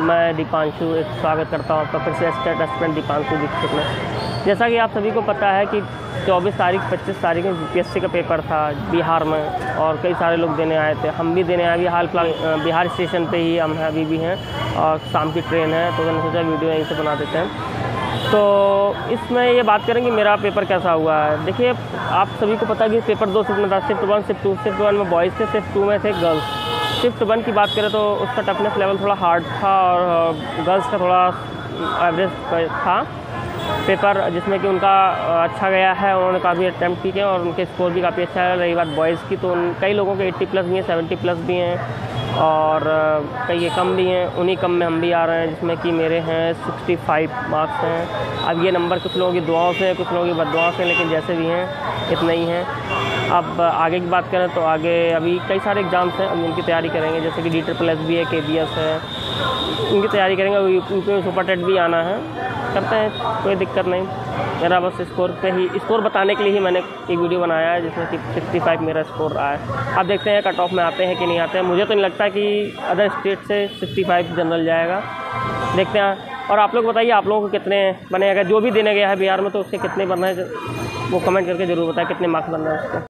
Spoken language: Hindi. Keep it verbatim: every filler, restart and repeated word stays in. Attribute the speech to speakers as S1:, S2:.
S1: मैं दीपांशु एक स्वागत करता हूँ आपका फिर से स्टेट एस्पिरेंट दीपांशु दीक्षित में। जैसा कि आप सभी को पता है कि चौबीस तारीख पच्चीस तारीख में यूपीएससी का पेपर था बिहार में और कई सारे लोग देने आए थे। हम भी देने आए भी हाल फिलहाल बिहार स्टेशन पे ही हम अभी भी हैं और शाम की ट्रेन है, तो मैंने सोचा वीडियो यहीं से बना देते हैं। तो इसमें ये बात करेंगे मेरा पेपर कैसा हुआ है। देखिए, आप सभी को पता है कि पेपर दो शिफ्ट में था, shift one shift two. Shift one में बॉयज़ थे, शिफ्ट टू में थे गर्ल्स। शिफ्ट वन की बात करें तो उसका टफनेस लेवल थोड़ा हार्ड था और गर्ल्स का थोड़ा एवरेज था पेपर, जिसमें कि उनका अच्छा गया है, उन्होंने काफ़ी अटैम्प्ट किए और उनके स्कोर भी काफ़ी अच्छा है। रही बात बॉयज़ की तो उन कई लोगों के अस्सी प्लस भी हैं, सत्तर प्लस भी हैं और कई ये कम भी हैं। उन्हीं कम में हम भी आ रहे हैं, जिसमें कि मेरे हैं पैंसठ मार्क्स हैं। अब ये नंबर कुछ लोगों की दुआओं से, कुछ लोगों की बददुआओं से, लेकिन जैसे भी हैं इतना ही हैं। अब आगे की बात करें तो आगे अभी कई सारे एग्ज़ाम्स हैं, अब उनकी तैयारी करेंगे, जैसे कि डी ट्रिपल एस भी है, के बी एस है, उनकी तैयारी करेंगे। यूपी में सुपर टेट भी आना है, करते हैं, कोई दिक्कत नहीं। मेरा बस स्कोर पे ही स्कोर बताने के लिए ही मैंने एक वीडियो बनाया है, जिसमें कि पैंसठ मेरा स्कोर रहा है। अब देखते हैं कट ऑफ में आते हैं कि नहीं आते हैं। मुझे तो नहीं लगता कि अदर स्टेट से पैंसठ जनरल जाएगा, देखते हैं। और आप लोग बताइए, आप लोगों को कितने बने, अगर जो भी देने गया है बिहार में तो उसके कितने बनना है, वो कमेंट करके ज़रूर बताएं कितने मार्क्स बनना है उसके।